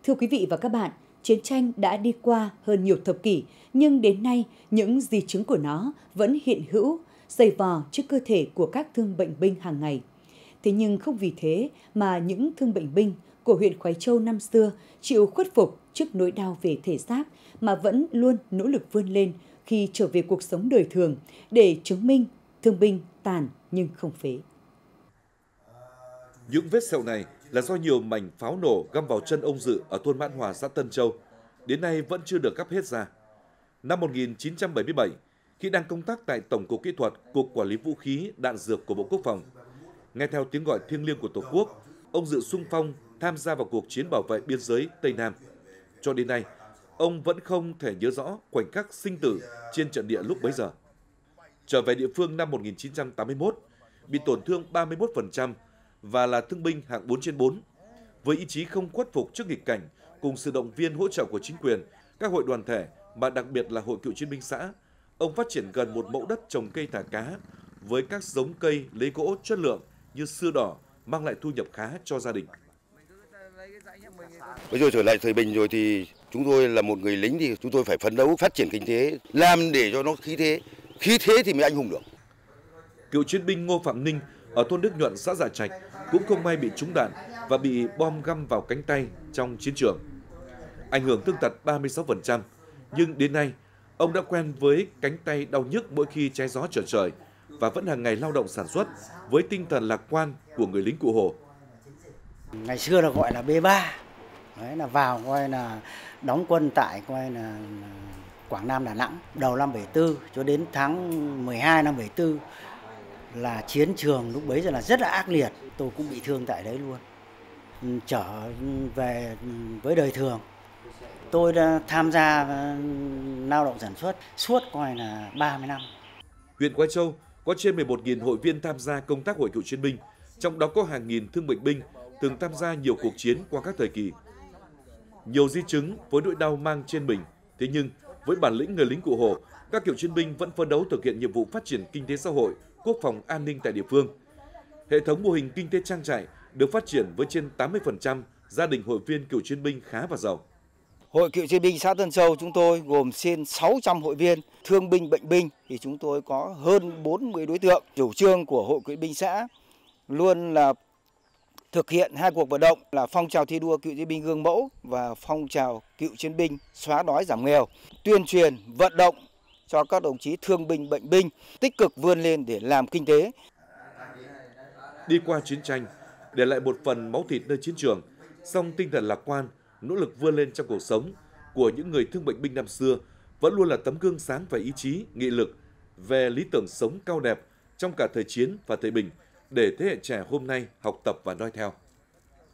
Thưa quý vị và các bạn, chiến tranh đã đi qua hơn nhiều thập kỷ, nhưng đến nay những di chứng của nó vẫn hiện hữu, dày vò trước cơ thể của các thương bệnh binh hàng ngày. Thế nhưng không vì thế mà những thương bệnh binh của huyện Khoái Châu năm xưa chịu khuất phục trước nỗi đau về thể xác mà vẫn luôn nỗ lực vươn lên khi trở về cuộc sống đời thường để chứng minh thương binh tàn nhưng không phế. Những vết sẹo này là do nhiều mảnh pháo nổ găm vào chân ông Dự ở thôn Mãn Hòa, xã Tân Châu, đến nay vẫn chưa được gắp hết ra. Năm 1977, khi đang công tác tại Tổng cục Kỹ thuật, Cục Quản lý Vũ khí, Đạn dược của Bộ Quốc phòng, nghe theo tiếng gọi thiêng liêng của Tổ quốc, ông Dự xung phong tham gia vào cuộc chiến bảo vệ biên giới Tây Nam. Cho đến nay, ông vẫn không thể nhớ rõ khoảnh khắc sinh tử trên trận địa lúc bấy giờ. Trở về địa phương năm 1981, bị tổn thương 31% và là thương binh hạng 4/4. Với ý chí không khuất phục trước nghịch cảnh, cùng sự động viên hỗ trợ của chính quyền, các hội đoàn thể, mà đặc biệt là Hội Cựu chiến binh xã, ông phát triển gần một mẫu đất trồng cây thả cá với các giống cây lấy gỗ chất lượng như sưa đỏ, mang lại thu nhập khá cho gia đình. Bây giờ trở lại thời bình rồi thì chúng tôi là một người lính thì chúng tôi phải phấn đấu phát triển kinh tế, làm để cho nó khí thế thì mới anh hùng được. Cựu chiến binh Ngô Phạm Ninh ở thôn Đức Nhuận, xã Dạ Trạch cũng không may bị trúng đạn và bị bom găm vào cánh tay trong chiến trường. Ảnh hưởng thương tật 36%, nhưng đến nay, ông đã quen với cánh tay đau nhức mỗi khi trái gió trở trời và vẫn hàng ngày lao động sản xuất với tinh thần lạc quan của người lính Cụ Hồ. Ngày xưa là gọi là B3, đấy là vào coi là đóng quân tại coi là Quảng Nam, Đà Nẵng đầu năm 74 cho đến tháng 12 năm 74 là chiến trường lúc bấy giờ là rất là ác liệt, tôi cũng bị thương tại đấy luôn. Trở về với đời thường, tôi đã tham gia lao động sản xuất suốt coi là 30 năm. Huyện Khoái Châu có trên 11.000 hội viên tham gia công tác hội cựu chiến binh, trong đó có hàng nghìn thương bệnh binh từng tham gia nhiều cuộc chiến qua các thời kỳ. Nhiều di chứng với nỗi đau mang trên mình, thế nhưng với bản lĩnh người lính Cụ Hồ, các cựu chiến binh vẫn phấn đấu thực hiện nhiệm vụ phát triển kinh tế xã hội, quốc phòng an ninh tại địa phương. Hệ thống mô hình kinh tế trang trại được phát triển với trên 80% gia đình hội viên cựu chiến binh khá và giàu. Hội Cựu chiến binh xã Tân Châu chúng tôi gồm trên 600 hội viên, thương binh, bệnh binh thì chúng tôi có hơn 40 đối tượng. Chủ trương của Hội Cựu binh xã luôn là thực hiện hai cuộc vận động là phong trào thi đua cựu chiến binh gương mẫu và phong trào cựu chiến binh xóa đói giảm nghèo, tuyên truyền vận động cho các đồng chí thương binh, bệnh binh tích cực vươn lên để làm kinh tế. Đi qua chiến tranh, để lại một phần máu thịt nơi chiến trường, song tinh thần lạc quan, nỗ lực vươn lên trong cuộc sống của những người thương bệnh binh năm xưa vẫn luôn là tấm gương sáng về ý chí, nghị lực, về lý tưởng sống cao đẹp trong cả thời chiến và thời bình để thế hệ trẻ hôm nay học tập và noi theo.